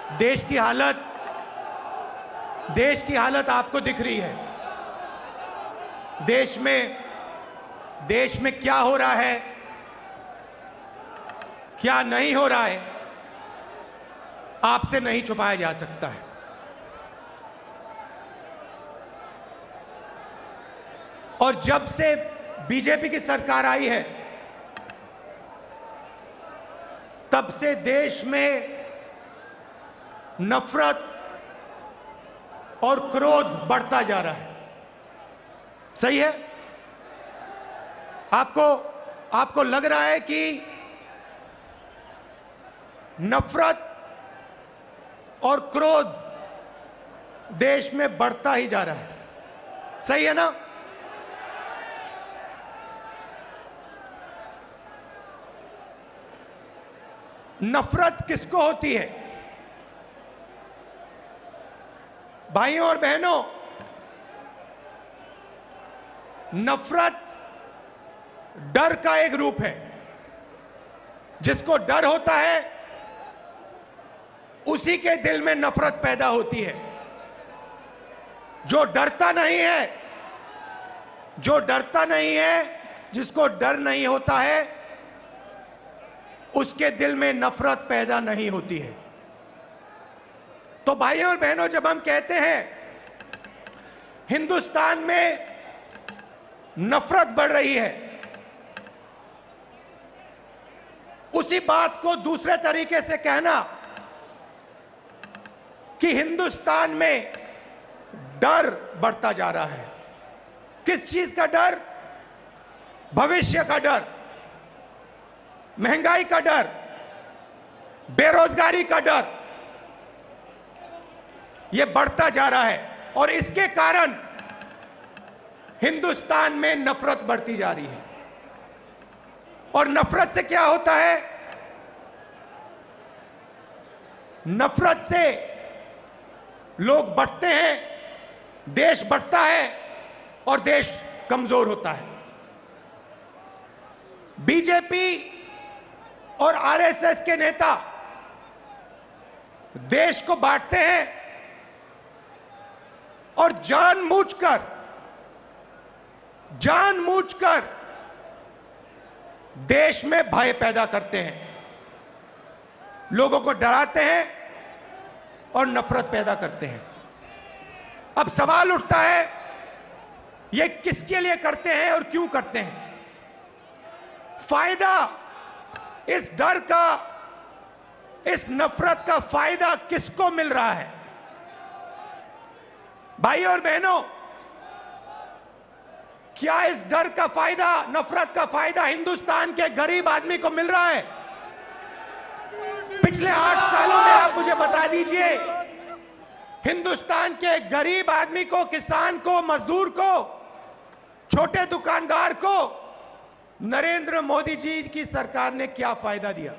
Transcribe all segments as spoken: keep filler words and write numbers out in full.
देश की हालत देश की हालत आपको दिख रही है। देश में देश में क्या हो रहा है, क्या नहीं हो रहा है, आपसे नहीं छुपाया जा सकता है। और जब से बीजेपी की सरकार आई है, तब से देश में नफरत और क्रोध बढ़ता जा रहा है। सही है? आपको आपको लग रहा है कि नफरत और क्रोध देश में बढ़ता ही जा रहा है। सही है ना? नफरत किसको होती है? भाइयों और बहनों, नफरत डर का एक रूप है। जिसको डर होता है, उसी के दिल में नफरत पैदा होती है। जो डरता नहीं है, जो डरता नहीं है, जिसको डर नहीं होता है, उसके दिल में नफरत पैदा नहीं होती है। तो भाइयों और बहनों, जब हम कहते हैं हिंदुस्तान में नफरत बढ़ रही है, उसी बात को दूसरे तरीके से कहना कि हिंदुस्तान में डर बढ़ता जा रहा है। किस चीज का डर? भविष्य का डर, महंगाई का डर, बेरोजगारी का डर, यह बढ़ता जा रहा है। और इसके कारण हिंदुस्तान में नफरत बढ़ती जा रही है। और नफरत से क्या होता है? नफरत से लोग बढ़ते हैं, देश बढ़ता है और देश कमजोर होता है। बीजेपी और आरएसएस के नेता देश को बांटते हैं और जानबूझकर जानबूझकर देश में भय पैदा करते हैं, लोगों को डराते हैं और नफरत पैदा करते हैं। अब सवाल उठता है, ये किसके लिए करते हैं और क्यों करते हैं? फायदा इस डर का, इस नफरत का फायदा किसको मिल रहा है? भाइयों और बहनों, क्या इस डर का फायदा, नफरत का फायदा हिंदुस्तान के गरीब आदमी को मिल रहा है? पिछले आठ सालों में आप मुझे बता दीजिए, हिंदुस्तान के गरीब आदमी को, किसान को, मजदूर को, छोटे दुकानदार को नरेंद्र मोदी जी की सरकार ने क्या फायदा दिया?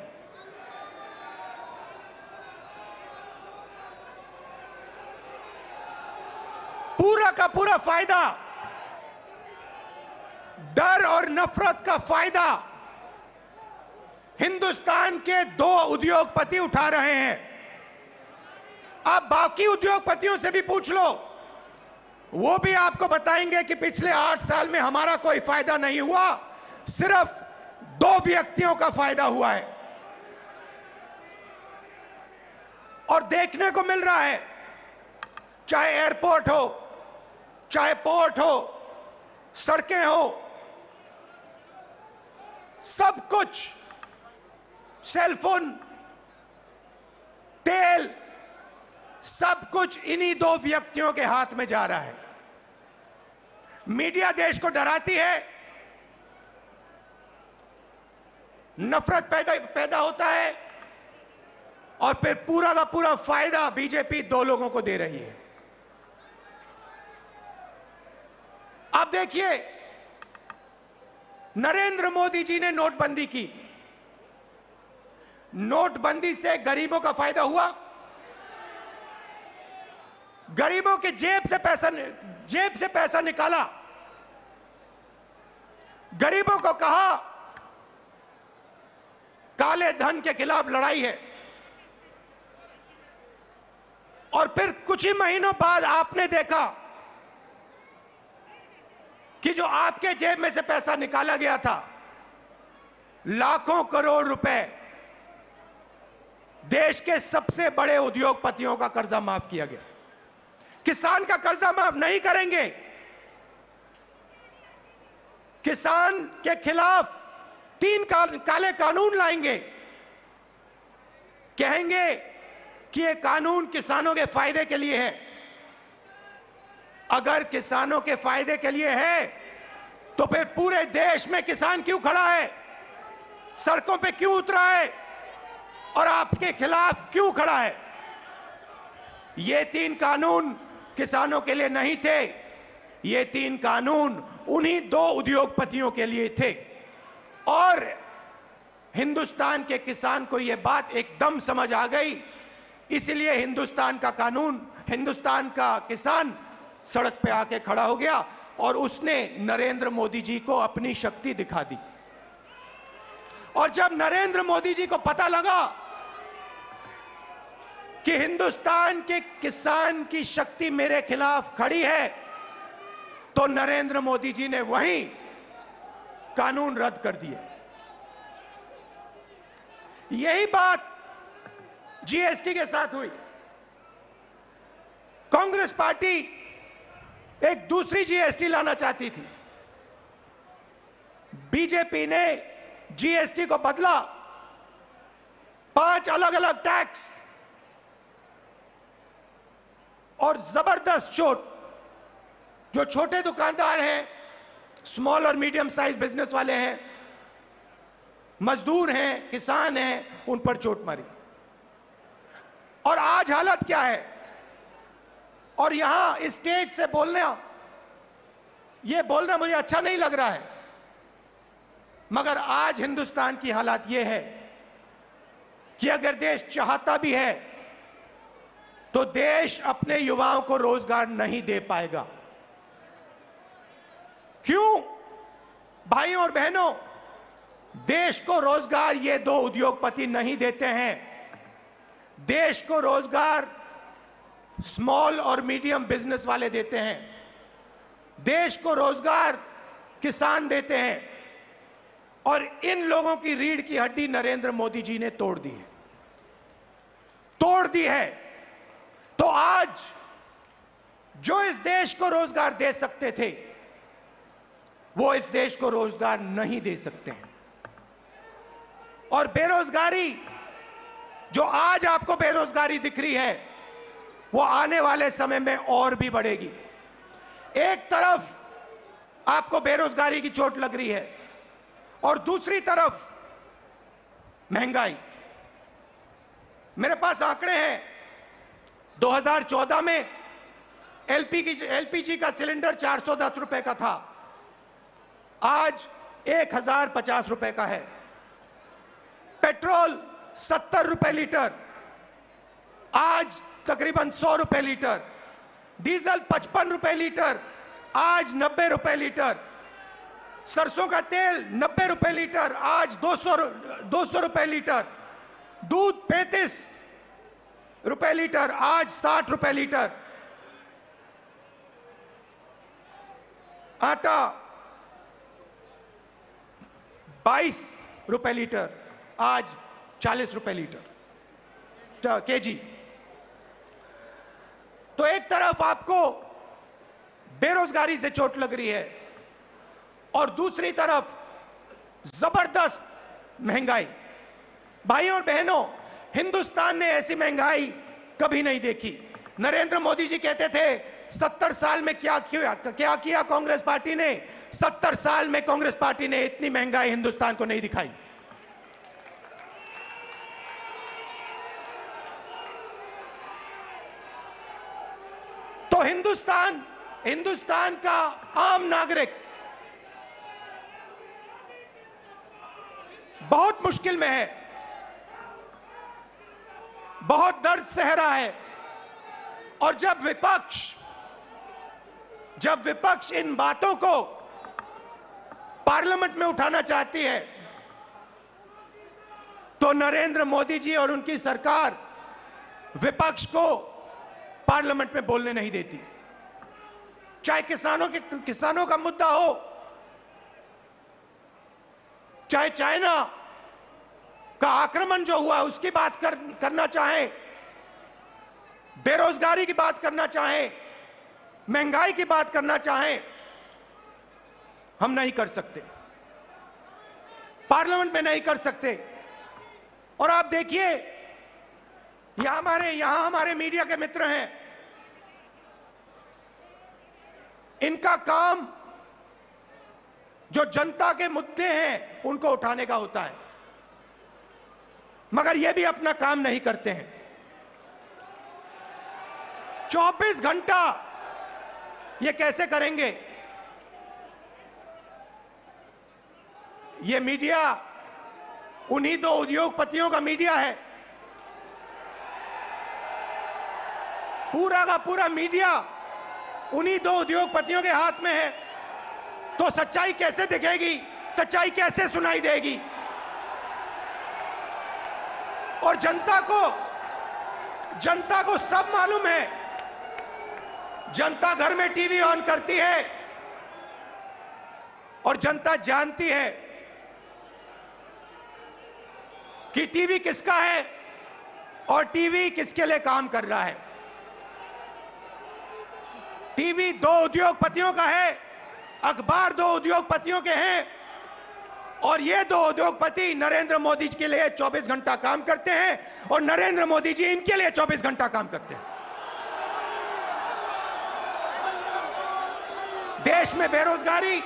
पूरा का पूरा फायदा, डर और नफरत का फायदा हिंदुस्तान के दो उद्योगपति उठा रहे हैं। आप बाकी उद्योगपतियों से भी पूछ लो, वो भी आपको बताएंगे कि पिछले आठ साल में हमारा कोई फायदा नहीं हुआ, सिर्फ दो व्यक्तियों का फायदा हुआ है। और देखने को मिल रहा है, चाहे एयरपोर्ट हो, चाहे पोर्ट हो, सड़कें हो, सब कुछ, सेलफोन, तेल, सब कुछ इन्हीं दो व्यक्तियों के हाथ में जा रहा है। मीडिया देश को डराती है, नफरत पैदा पैदा होता है और फिर पूरा का पूरा फायदा बीजेपी दो लोगों को दे रही है। आप देखिए, नरेंद्र मोदी जी ने नोटबंदी की। नोटबंदी से गरीबों का फायदा हुआ? गरीबों के जेब से पैसा जेब से पैसा निकाला, गरीबों को कहा काले धन के खिलाफ लड़ाई है। और फिर कुछ ही महीनों बाद आपने देखा कि जो आपके जेब में से पैसा निकाला गया था, लाखों करोड़ रुपए, देश के सबसे बड़े उद्योगपतियों का कर्जा माफ किया गया। किसान का कर्जा माफ नहीं करेंगे। किसान के खिलाफ तीन का, काले कानून लाएंगे। कहेंगे कि ये कानून किसानों के फायदे के लिए है। अगर किसानों के फायदे के लिए है तो फिर पूरे देश में किसान क्यों खड़ा है, सड़कों पे क्यों उतरा है और आपके खिलाफ क्यों खड़ा है? ये तीन कानून किसानों के लिए नहीं थे। ये तीन कानून उन्हीं दो उद्योगपतियों के लिए थे। और हिंदुस्तान के किसान को यह बात एकदम समझ आ गई, इसलिए हिंदुस्तान का कानून, हिंदुस्तान का किसान सड़क पे आके खड़ा हो गया और उसने नरेंद्र मोदी जी को अपनी शक्ति दिखा दी। और जब नरेंद्र मोदी जी को पता लगा कि हिंदुस्तान के किसान की शक्ति मेरे खिलाफ खड़ी है, तो नरेंद्र मोदी जी ने वहीं कानून रद्द कर दिए। यही बात जीएसटी के साथ हुई। कांग्रेस पार्टी एक दूसरी जीएसटी लाना चाहती थी। बीजेपी ने जीएसटी को बदला, पांच अलग अलग टैक्स और जबरदस्त चोट। जो छोटे दुकानदार हैं, स्मॉल और मीडियम साइज बिजनेस वाले हैं, मजदूर हैं, किसान हैं, उन पर चोट मारी। और आज हालत क्या है? और यहां स्टेज से बोलना, यह बोलना मुझे अच्छा नहीं लग रहा है, मगर आज हिंदुस्तान की हालत यह है कि अगर देश चाहता भी है तो देश अपने युवाओं को रोजगार नहीं दे पाएगा। क्यों? भाइयों और बहनों, देश को रोजगार ये दो उद्योगपति नहीं देते हैं। देश को रोजगार स्मॉल और मीडियम बिजनेस वाले देते हैं। देश को रोजगार किसान देते हैं। और इन लोगों की रीढ़ की हड्डी नरेंद्र मोदी जी ने तोड़ दी है, तोड़ दी है। तो आज जो इस देश को रोजगार दे सकते थे, वो इस देश को रोजगार नहीं दे सकते हैं। और बेरोजगारी, जो आज आपको बेरोजगारी दिख रही है, वो आने वाले समय में और भी बढ़ेगी। एक तरफ आपको बेरोजगारी की चोट लग रही है और दूसरी तरफ महंगाई। मेरे पास आंकड़े हैं। दो हज़ार चौदह में एलपीजी एलपीजी का सिलेंडर चार सौ दस रुपए का था, आज एक हजार पचास रुपए का है। पेट्रोल सत्तर रुपए लीटर, आज तकरीबन सौ रुपए लीटर। डीजल पचपन रुपए लीटर, आज नब्बे रुपए लीटर। सरसों का तेल नब्बे रुपए लीटर, आज दो सौ दो सौ रुपए लीटर। दूध पैंतीस रुपए लीटर, आज साठ रुपए लीटर। आटा बाईस रुपए लीटर, आज चालीस रुपए लीटर केजी। तो एक तरफ आपको बेरोजगारी से चोट लग रही है और दूसरी तरफ जबरदस्त महंगाई। भाइयों और बहनों, हिंदुस्तान ने ऐसी महंगाई कभी नहीं देखी। नरेंद्र मोदी जी कहते थे सत्तर साल में क्या किया क्या किया कांग्रेस पार्टी ने। सत्तर साल में कांग्रेस पार्टी ने इतनी महंगाई हिंदुस्तान को नहीं दिखाई। तो हिंदुस्तान हिंदुस्तान का आम नागरिक बहुत मुश्किल में है, बहुत दर्द सह रहा है। और जब विपक्ष जब विपक्ष इन बातों को पार्लियामेंट में उठाना चाहती है, तो नरेंद्र मोदी जी और उनकी सरकार विपक्ष को पार्लियामेंट में बोलने नहीं देती। चाहे किसानों के किसानों का मुद्दा हो, चाहे चाइना का आक्रमण जो हुआ उसकी बात कर, करना चाहे, बेरोजगारी की बात करना चाहे, महंगाई की बात करना चाहे, हम नहीं कर सकते, पार्लियामेंट में नहीं कर सकते। और आप देखिए, यहां हमारे यहां हमारे मीडिया के मित्र हैं, इनका काम जो जनता के मुद्दे हैं उनको उठाने का होता है, मगर ये भी अपना काम नहीं करते हैं। चौबीस घंटा ये कैसे करेंगे? ये मीडिया उन्हीं दो उद्योगपतियों का मीडिया है, पूरा का पूरा मीडिया उन्हीं दो उद्योगपतियों के हाथ में है। तो सच्चाई कैसे दिखेगी, सच्चाई कैसे सुनाई देगी? और जनता को जनता को सब मालूम है, जनता घर में टीवी ऑन करती है और जनता जानती है कि टीवी किसका है और टीवी किसके लिए काम कर रहा है। टीवी दो उद्योगपतियों का है, अखबार दो उद्योगपतियों के हैं, और ये दो उद्योगपति नरेंद्र मोदी जी के लिए चौबीस घंटा काम करते हैं और नरेंद्र मोदी जी इनके लिए चौबीस घंटा काम करते हैं। देश में बेरोजगारी,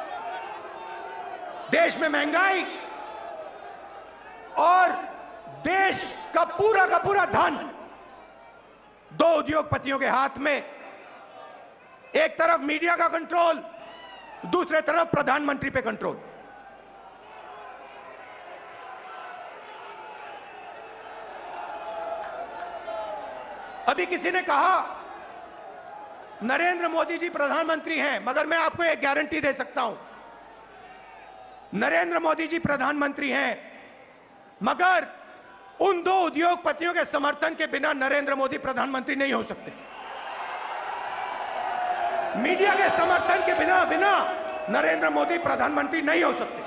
देश में महंगाई और देश का पूरा का पूरा धन दो उद्योगपतियों के हाथ में। एक तरफ मीडिया का कंट्रोल, दूसरे तरफ प्रधानमंत्री पे कंट्रोल। अभी किसी ने कहा नरेंद्र मोदी जी प्रधानमंत्री हैं, मगर मैं आपको एक गारंटी दे सकता हूं, नरेंद्र मोदी जी प्रधानमंत्री हैं, मगर उन दो उद्योगपतियों के समर्थन के बिना नरेंद्र मोदी प्रधानमंत्री नहीं हो सकते। मीडिया के समर्थन के बिना बिना नरेंद्र मोदी प्रधानमंत्री नहीं हो सकते।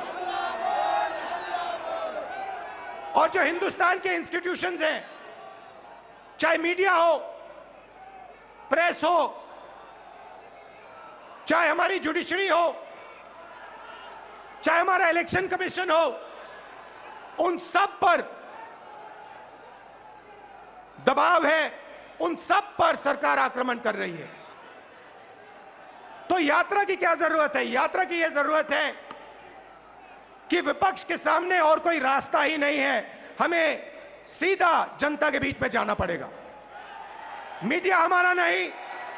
और जो हिंदुस्तान के इंस्टीट्यूशंस हैं, चाहे मीडिया हो, प्रेस हो, चाहे हमारी जुडिशरी हो, चाहे हमारा इलेक्शन कमीशन हो, उन सब पर दबाव है, उन सब पर सरकार आक्रमण कर रही है। तो यात्रा की क्या जरूरत है? यात्रा की यह जरूरत है कि विपक्ष के सामने और कोई रास्ता ही नहीं है, हमें सीधा जनता के बीच में जाना पड़ेगा। मीडिया हमारा नहीं,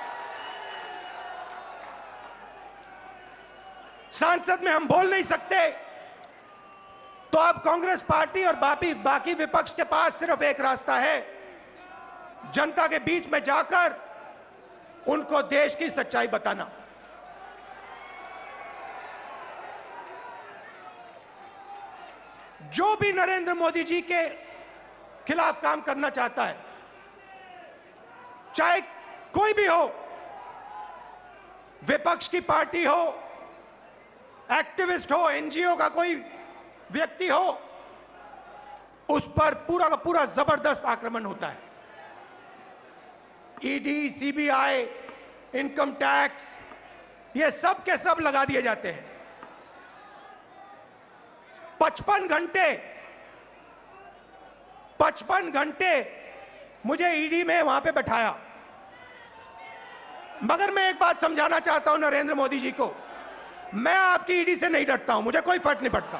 सांसद में हम बोल नहीं सकते, तो अब कांग्रेस पार्टी और बाकी बाकी विपक्ष के पास सिर्फ एक रास्ता है, जनता के बीच में जाकर उनको देश की सच्चाई बताना। जो भी नरेंद्र मोदी जी के खिलाफ काम करना चाहता है, चाहे कोई भी हो, विपक्ष की पार्टी हो, एक्टिविस्ट हो, एनजीओ का कोई व्यक्ति हो, उस पर पूरा का पूरा जबरदस्त आक्रमण होता है। ईडी, सीबीआई, इनकम टैक्स, ये सब के सब लगा दिए जाते हैं। पचपन घंटे पचपन घंटे मुझे ईडी में वहां पे बैठाया, मगर मैं एक बात समझाना चाहता हूं नरेंद्र मोदी जी को, मैं आपकी ईडी से नहीं डरता हूं, मुझे कोई फर्क नहीं पड़ता।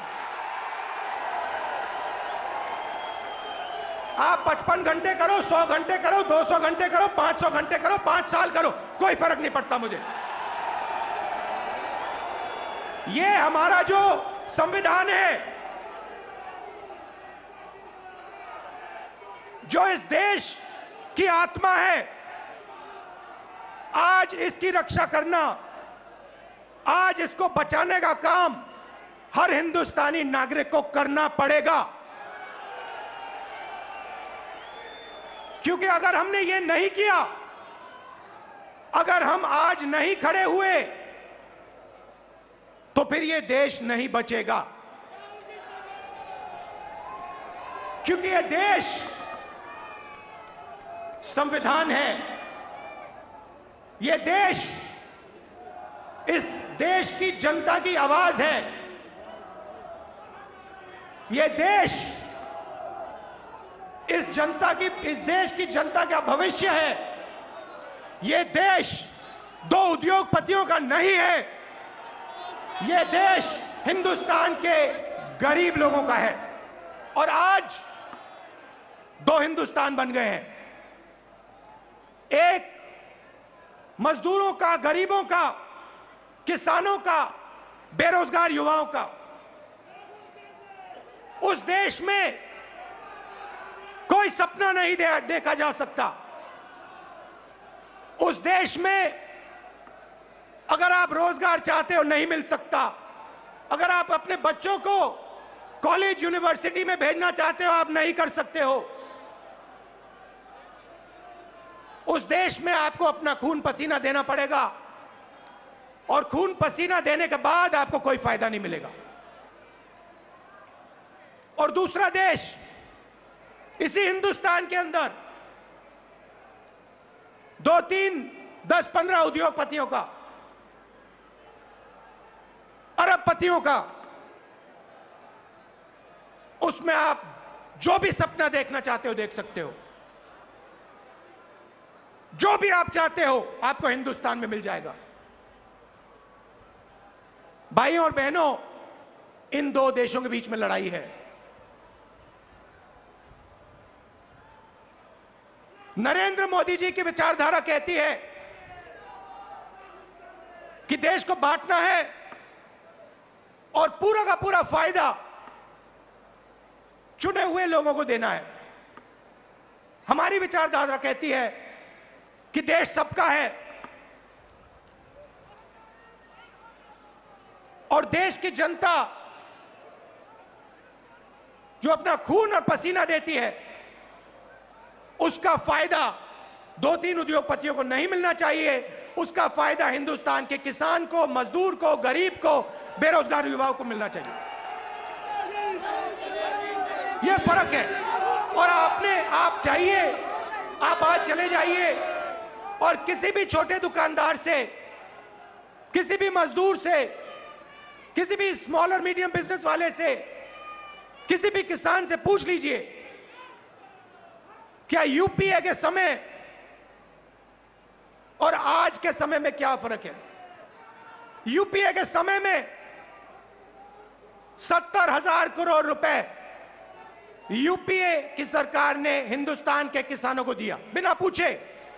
आप पचपन घंटे करो, सौ घंटे करो, दो सौ घंटे करो, पांच सौ घंटे करो, पांच साल करो, कोई फर्क नहीं पड़ता मुझे। ये हमारा जो संविधान है, जो इस देश की आत्मा है, आज इसकी रक्षा करना, आज इसको बचाने का काम हर हिंदुस्तानी नागरिक को करना पड़ेगा। क्योंकि अगर हमने ये नहीं किया अगर हम आज नहीं खड़े हुए तो फिर ये देश नहीं बचेगा, क्योंकि ये देश संविधान है। ये देश इस देश की जनता की आवाज है। ये देश इस जनता की इस देश की जनता का भविष्य है। ये देश दो उद्योगपतियों का नहीं है। ये देश हिंदुस्तान के गरीब लोगों का है। और आज दो हिंदुस्तान बन गए हैं, एक मजदूरों का, गरीबों का, किसानों का, बेरोजगार युवाओं का। उस देश में कोई सपना नहीं दे, देखा जा सकता। उस देश में अगर आप रोजगार चाहते हो नहीं मिल सकता। अगर आप अपने बच्चों को कॉलेज यूनिवर्सिटी में भेजना चाहते हो आप नहीं कर सकते हो। उस देश में आपको अपना खून पसीना देना पड़ेगा और खून पसीना देने के बाद आपको कोई फायदा नहीं मिलेगा। और दूसरा देश इसी हिंदुस्तान के अंदर दो तीन दस पंद्रह उद्योगपतियों का, अरबपतियों का, उसमें आप जो भी सपना देखना चाहते हो देख सकते हो। जो भी आप चाहते हो आपको हिंदुस्तान में मिल जाएगा। भाइयों और बहनों, इन दो देशों के बीच में लड़ाई है। नरेंद्र मोदी जी की विचारधारा कहती है कि देश को बांटना है और पूरा का पूरा फायदा चुने हुए लोगों को देना है। हमारी विचारधारा कहती है कि देश सबका है और देश की जनता जो अपना खून और पसीना देती है उसका फायदा दो तीन उद्योगपतियों को नहीं मिलना चाहिए। उसका फायदा हिंदुस्तान के किसान को, मजदूर को, गरीब को, बेरोजगार युवाओं को मिलना चाहिए। यह फर्क है। और आपने आप चाहिए, आप आज चले जाइए और किसी भी छोटे दुकानदार से, किसी भी मजदूर से, किसी भी स्मॉल और मीडियम बिजनेस वाले से, किसी भी किसान से पूछ लीजिए क्या यूपीए के समय और आज के समय में क्या फर्क है। यूपीए के समय में सत्तर हजार करोड़ रुपए यूपीए की सरकार ने हिंदुस्तान के किसानों को दिया बिना पूछे।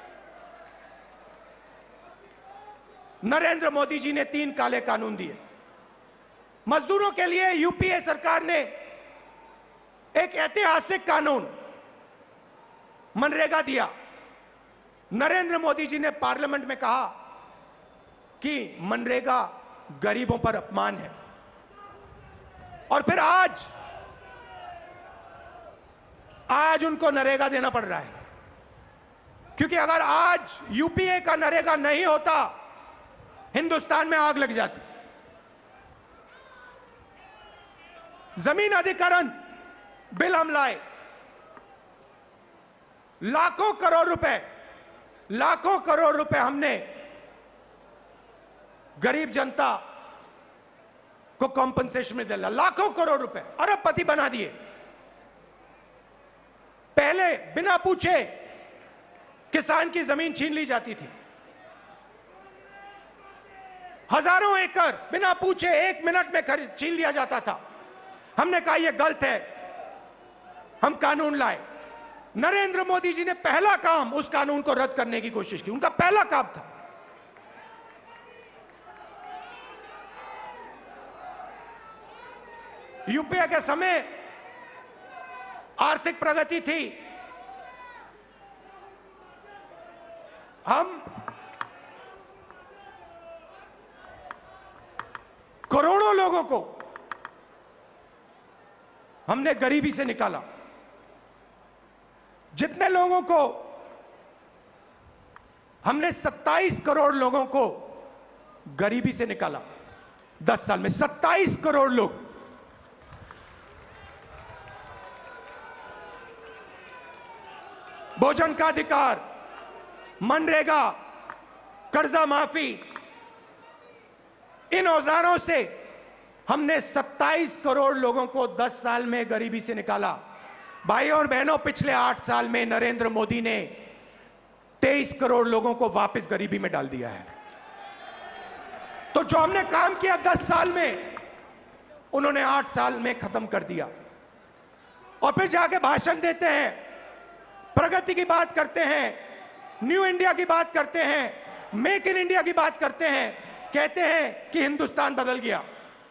नरेंद्र मोदी जी ने तीन काले कानून दिए। मजदूरों के लिए यूपीए सरकार ने एक ऐतिहासिक कानून मनरेगा दिया। नरेंद्र मोदी जी ने पार्लियामेंट में कहा कि मनरेगा गरीबों पर अपमान है। और फिर आज आज उनको नरेगा देना पड़ रहा है, क्योंकि अगर आज यूपीए का नरेगा नहीं होता हिंदुस्तान में आग लग जाती। जमीन अधिग्रहण बिल हम लाए, लाखों करोड़ रुपए लाखों करोड़ रुपए हमने गरीब जनता को कॉम्पनसेशन में दिला। लाखों करोड़ रुपए, अरबपति बना दिए। पहले बिना पूछे किसान की जमीन छीन ली जाती थी। हजारों एकड़ बिना पूछे एक मिनट में खरीद छीन लिया जाता था। हमने कहा यह गलत है, हम कानून लाए। नरेंद्र मोदी जी ने पहला काम उस कानून को रद्द करने की कोशिश की। उनका पहला काम था। यूपीए के समय आर्थिक प्रगति थी। हम करोड़ों लोगों को हमने गरीबी से निकाला। जितने लोगों को हमने सत्ताईस करोड़ लोगों को गरीबी से निकाला। दस साल में सत्ताईस करोड़ लोग। भोजन का अधिकार, मनरेगा, कर्जा माफी, इन औजारों से हमने सत्ताईस करोड़ लोगों को दस साल में गरीबी से निकाला। भाइयों और बहनों, पिछले आठ साल में नरेंद्र मोदी ने तेईस करोड़ लोगों को वापस गरीबी में डाल दिया है। तो जो हमने काम किया दस साल में, उन्होंने आठ साल में खत्म कर दिया। और फिर जाके भाषण देते हैं, प्रगति की बात करते हैं, न्यू इंडिया की बात करते हैं, मेक इन इंडिया की बात करते हैं, कहते हैं कि हिंदुस्तान बदल गया।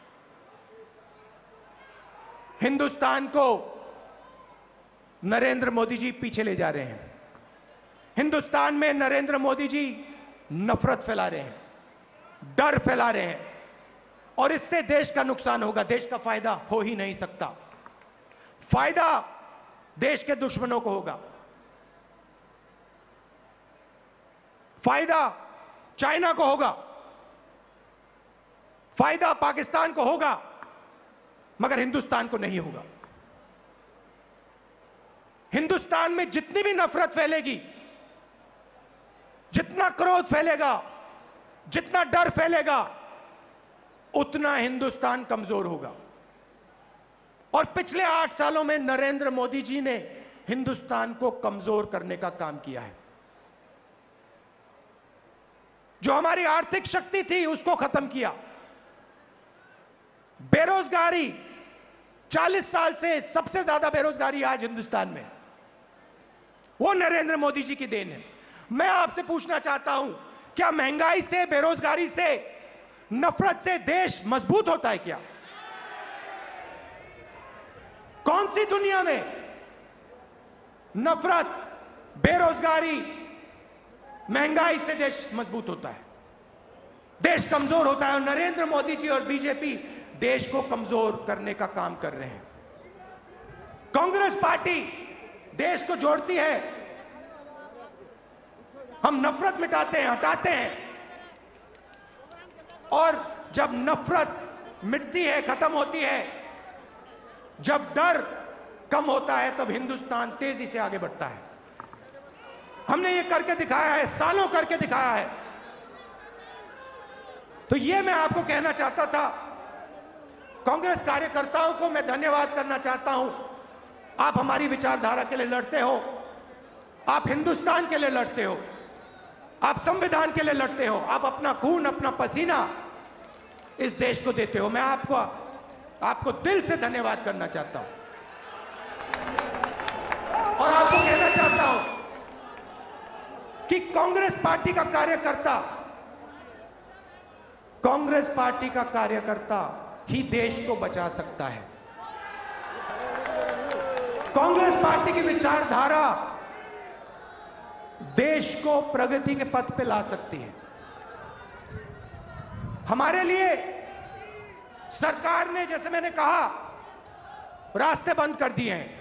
हिंदुस्तान को नरेंद्र मोदी जी पीछे ले जा रहे हैं। हिंदुस्तान में नरेंद्र मोदी जी नफरत फैला रहे हैं, डर फैला रहे हैं, और इससे देश का नुकसान होगा। देश का फायदा हो ही नहीं सकता। फायदा देश के दुश्मनों को होगा, फायदा चाइना को होगा, फायदा पाकिस्तान को होगा, मगर हिंदुस्तान को नहीं होगा। हिंदुस्तान में जितनी भी नफरत फैलेगी, जितना क्रोध फैलेगा, जितना डर फैलेगा, उतना हिंदुस्तान कमजोर होगा। और पिछले आठ सालों में नरेंद्र मोदी जी ने हिंदुस्तान को कमजोर करने का काम किया है। जो हमारी आर्थिक शक्ति थी उसको खत्म किया। बेरोजगारी, चालीस साल से सबसे ज्यादा बेरोजगारी आज हिंदुस्तान में, वो नरेंद्र मोदी जी की देन है। मैं आपसे पूछना चाहता हूं, क्या महंगाई से, बेरोजगारी से, नफरत से देश मजबूत होता है क्या? कौन सी दुनिया में नफरत, बेरोजगारी, महंगाई से देश मजबूत होता है? देश कमजोर होता है। और नरेंद्र मोदी जी और बीजेपी देश को कमजोर करने का काम कर रहे हैं। कांग्रेस पार्टी देश को जोड़ती है, हम नफरत मिटाते हैं, हटाते हैं, और जब नफरत मिटती है, खत्म होती है, जब डर कम होता है, तब हिंदुस्तान तेजी से आगे बढ़ता है। हमने ये करके दिखाया है, सालों करके दिखाया है। तो ये मैं आपको कहना चाहता था। कांग्रेस कार्यकर्ताओं को मैं धन्यवाद करना चाहता हूं। आप हमारी विचारधारा के लिए लड़ते हो, आप हिंदुस्तान के लिए लड़ते हो, आप संविधान के लिए लड़ते हो, आप अपना खून, अपना पसीना इस देश को देते हो। मैं आपको आपको दिल से धन्यवाद करना चाहता हूं और आपको कहना चाहता हूं कि कांग्रेस पार्टी का कार्यकर्ता, कांग्रेस पार्टी का कार्यकर्ता ही देश को बचा सकता है। कांग्रेस पार्टी की विचारधारा देश को प्रगति के पथ पे ला सकती है। हमारे लिए सरकार ने, जैसे मैंने कहा, रास्ते बंद कर दिए हैं।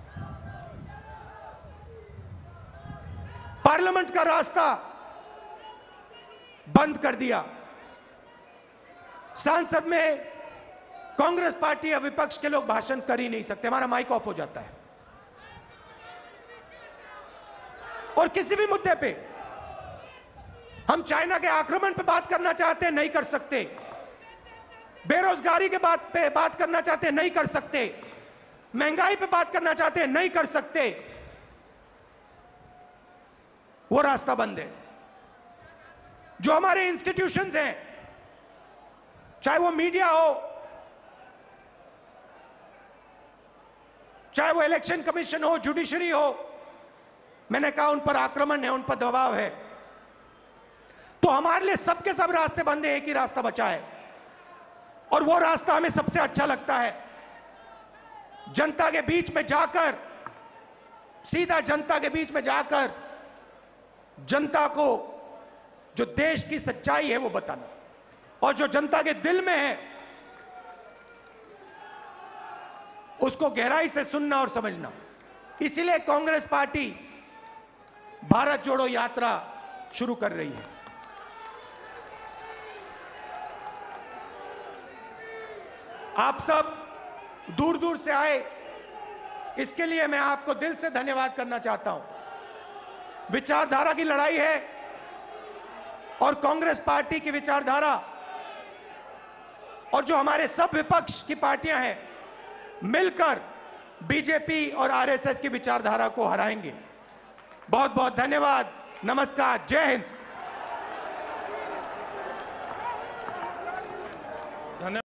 पार्लियामेंट का रास्ता बंद कर दिया। संसद में कांग्रेस पार्टी या विपक्ष के लोग भाषण कर ही नहीं सकते, हमारा माइक ऑफ हो जाता है। और किसी भी मुद्दे पे हम चाइना के आक्रमण पे बात करना चाहते हैं, नहीं कर सकते। बेरोजगारी के बात पे बात करना चाहते हैं, नहीं कर सकते। महंगाई पे बात करना चाहते हैं, नहीं कर सकते। वो रास्ता बंद है। जो हमारे इंस्टीट्यूशंस हैं, चाहे वो मीडिया हो, चाहे वो इलेक्शन कमीशन हो, जुडिशरी हो, मैंने कहा उन पर आक्रमण है, उन पर दबाव है। तो हमारे लिए सबके सब रास्ते बंद है, एक ही रास्ता बचा है, और वो रास्ता हमें सबसे अच्छा लगता है। जनता के बीच में जाकर, सीधा जनता के बीच में जाकर जनता को जो देश की सच्चाई है वो बताना, और जो जनता के दिल में है उसको गहराई से सुनना और समझना। इसीलिए कांग्रेस पार्टी भारत जोड़ो यात्रा शुरू कर रही है। आप सब दूर दूर से आए, इसके लिए मैं आपको दिल से धन्यवाद करना चाहता हूं। विचारधारा की लड़ाई है और कांग्रेस पार्टी की विचारधारा और जो हमारे सब विपक्ष की पार्टियां हैं मिलकर बीजेपी और आरएसएस की विचारधारा को हराएंगे। बहुत बहुत धन्यवाद। नमस्कार। जय हिंद।